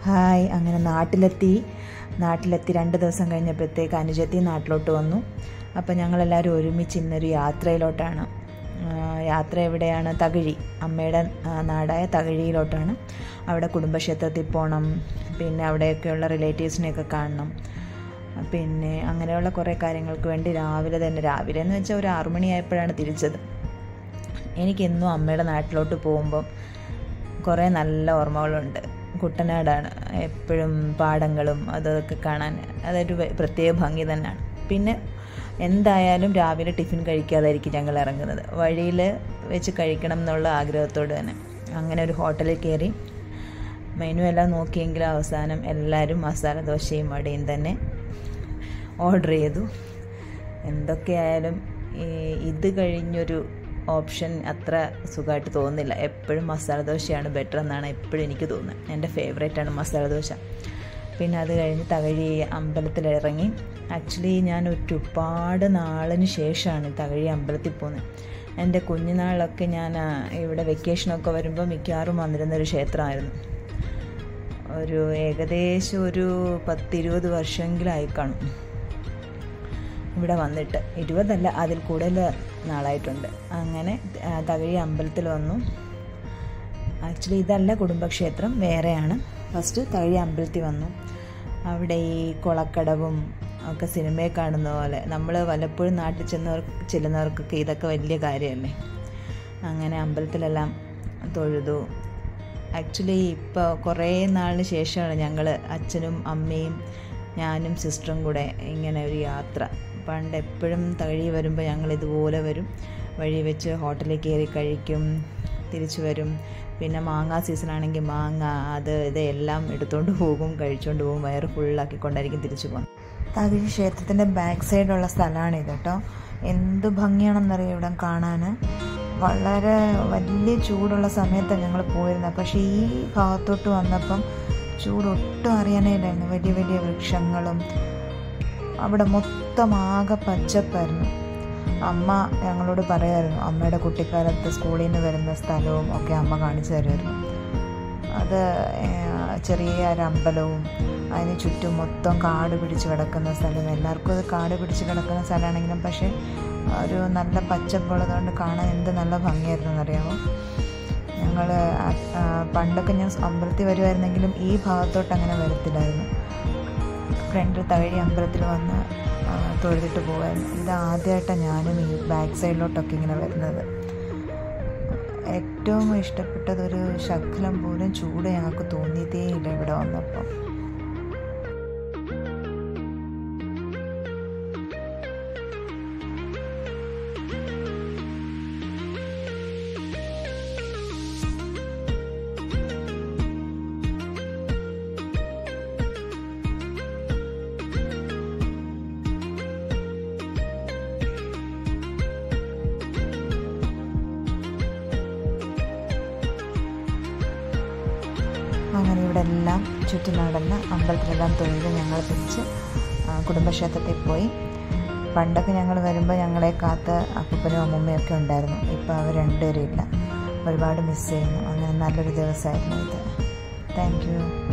Hi, അങ്ങനെ നാട്ടിലെത്തി 2 ദിവസം കഴിഞ്ഞപ്പോഴത്തേക്ക് അനുജത്തി നാട്ടിലോട്ട് വന്നു. അപ്പോൾ ഞങ്ങളെല്ലാവരും ഒരുമിച്ച് ഇന്നൊരു യാത്രയിലോട്ടാണ്. യാത്ര എവിടെയാണ്? തകഴി, അമ്മയുടെ നാടായ തകഴിയിലോട്ടാണ്. അവിടെ കുടുംബക്ഷേത്രത്തിൽ പോകണം, പിന്നെ അവിടെയൊക്കെയുള്ള റിലേറ്റീവ്സിനെയൊക്കെ കാണണം, പിന്നെ അങ്ങനെയുള്ള കുറേ കാര്യങ്ങൾക്ക് വേണ്ടി രാവിലെ എന്ന് വെച്ചാൽ ഒരു 6 മണിയായപ്പോഴാണ് തിരിച്ചത്. എനിക്കെന്നും അമ്മയുടെ നാട്ടിലോട്ട് പോകുമ്പം കുറേ നല്ല ഓർമ്മകളുണ്ട്. കുട്ടനാടാണ്, എപ്പോഴും പാടങ്ങളും അതൊക്കെ കാണാൻ അതൊരു പ്രത്യേക ഭംഗി തന്നെയാണ്. പിന്നെ എന്തായാലും രാവിലെ ടിഫിൻ കഴിക്കാതായിരിക്കും ഞങ്ങൾ ഇറങ്ങുന്നത്. വഴിയിൽ വെച്ച് കഴിക്കണം എന്നുള്ള ആഗ്രഹത്തോട് തന്നെ അങ്ങനെ ഒരു ഹോട്ടലിൽ കയറി മെനു എല്ലാം നോക്കിയെങ്കിലും അവസാനം എല്ലാവരും മസാല ദോശയും വടയും തന്നെ ഓർഡർ ചെയ്തു. എന്തൊക്കെയായാലും ഇത് കഴിഞ്ഞൊരു ഓപ്ഷൻ അത്ര സുഖമായിട്ട് തോന്നുന്നില്ല. എപ്പോഴും മസാല ദോശയാണ് ബെറ്റർ എന്നാണ് എപ്പോഴും എനിക്ക് തോന്നുന്നത്. എൻ്റെ ഫേവറേറ്റാണ് മസാല ദോശ. പിന്നെ അത് കഴിഞ്ഞ് തകഴി അമ്പലത്തിലിറങ്ങി. ആക്ച്വലി ഞാൻ ഒരുപാട് നാളിന് ശേഷമാണ് തകഴി അമ്പലത്തിൽ പോകുന്നത്. എൻ്റെ കുഞ്ഞുനാളിലൊക്കെ ഞാൻ ഇവിടെ വെക്കേഷനൊക്കെ വരുമ്പോൾ മിക്കവാറും വന്നിരുന്നൊരു ക്ഷേത്രമായിരുന്നു. ഏകദേശം ഒരു 10-20 വർഷമെങ്കിലും ആയി കാണും ഇവിടെ വന്നിട്ട്. 20 അല്ല, അതിൽ കൂടുതൽ നാളായിട്ടുണ്ട്. അങ്ങനെ തകഴി അമ്പലത്തിൽ വന്നു. ആക്ച്വലി ഇതല്ല കുടുംബക്ഷേത്രം, വേറെയാണ്. ഫസ്റ്റ് തകഴി അമ്പലത്തിൽ വന്നു. അവിടെ ഈ കുളക്കടവും ഒക്കെ സിനിമയിൽ കാണുന്ന പോലെ നമ്മൾ വല്ലപ്പോഴും നാട്ടിൽ ചെല്ലുന്നവർക്കൊക്കെ ഇതൊക്കെ വലിയ കാര്യമല്ലേ. അങ്ങനെ അമ്പലത്തിലെല്ലാം തൊഴുതു. ആക്ച്വലി ഇപ്പോൾ കുറേ നാളിന് ശേഷമാണ് ഞങ്ങൾ അച്ഛനും അമ്മയും ഞാനും സിസ്റ്ററും കൂടെ ഇങ്ങനെ ഒരു യാത്ര. പണ്ട് എപ്പോഴും തകഴി വരുമ്പോൾ ഞങ്ങൾ ഇതുപോലെ വരും, വഴി വെച്ച് ഹോട്ടലിൽ കയറി കഴിക്കും, തിരിച്ചു വരും. പിന്നെ മാങ്ങ സീസണാണെങ്കിൽ മാങ്ങ ഇതെല്ലാം എടുത്തുകൊണ്ട് പോകും, കഴിച്ചുകൊണ്ട് പോകും, വയറ് ഫുള്ളാക്കിക്കൊണ്ടായിരിക്കും തിരിച്ചു പോകും. തകഴി ക്ഷേത്രത്തിൻ്റെ ബാക്ക് സൈഡുള്ള സ്ഥലമാണിത് കേട്ടോ. എന്ത് ഭംഗിയാണെന്നറിയാം ഇവിടെ കാണാൻ. വളരെ വലിയ ചൂടുള്ള സമയത്താണ് ഞങ്ങൾ പോയിരുന്നത്. പക്ഷേ ഈ ഭാഗത്തോട്ട് വന്നപ്പം ചൂടൊട്ടും അറിയാനേ ഇല്ലായിരുന്നു. വലിയ വലിയ വൃക്ഷങ്ങളും അവിടെ മൊത്തം ആകെ പച്ചപ്പായിരുന്നു. അമ്മ ഞങ്ങളോട് പറയായിരുന്നു, അമ്മയുടെ കുട്ടിക്കാലത്ത് സ്കൂളിൽ നിന്ന് വരുന്ന സ്ഥലവും ഒക്കെ അമ്മ കാണിച്ചു തരുമായിരുന്നു. അത് ചെറിയൊരു അമ്പലവും അതിന് ചുറ്റും മൊത്തം കാട് പിടിച്ച് കിടക്കുന്ന സ്ഥലം. എല്ലാവർക്കും അത് കാട് പിടിച്ച് കിടക്കുന്ന സ്ഥലമാണെങ്കിലും പക്ഷേ ഒരു നല്ല പച്ചപ്പുള്ളതുകൊണ്ട് കാണാൻ എന്ത് നല്ല ഭംഗിയായിരുന്നു എന്നറിയാമോ. ഞങ്ങൾ പണ്ടൊക്കെ ഞാൻ അമ്പലത്തിൽ വരുമായിരുന്നെങ്കിലും ഈ ഭാഗത്തോട്ട് അങ്ങനെ വരത്തില്ലായിരുന്നു. ഫ്രണ്ടിൽ തകഴി അമ്പലത്തിൽ വന്ന് തൊഴുതിട്ട് പോകുമായിരുന്നു. ഇത് ആദ്യമായിട്ടാണ് ഞാനും ഈ ബാക്ക് സൈഡിലോട്ടൊക്കെ ഇങ്ങനെ വരുന്നത്. ഏറ്റവും ഇഷ്ടപ്പെട്ടതൊരു ശകലം പോലും ചൂട് ഞങ്ങൾക്ക് തോന്നിയതേ ഇല്ല ഇവിടെ വന്നപ്പോൾ. അങ്ങനെ ഇവിടെ എല്ലാം ചുറ്റും നടന്ന് അമ്പലത്തിലെല്ലാം തൊഴുത് ഞങ്ങൾ തിരിച്ച് കുടുംബക്ഷേത്രത്തിൽ പോയി. പണ്ടൊക്കെ ഞങ്ങൾ വരുമ്പോൾ ഞങ്ങളെ കാത്ത് അപ്പൂപ്പനും അമ്മൂമ്മയൊക്കെ ഉണ്ടായിരുന്നു. ഇപ്പോൾ അവർ രണ്ടുപേരും ഇല്ല. ഒരുപാട് മിസ് ചെയ്യുന്നു. അങ്ങനെ നല്ലൊരു ദിവസമായിരുന്നു ഇത്. Thank U.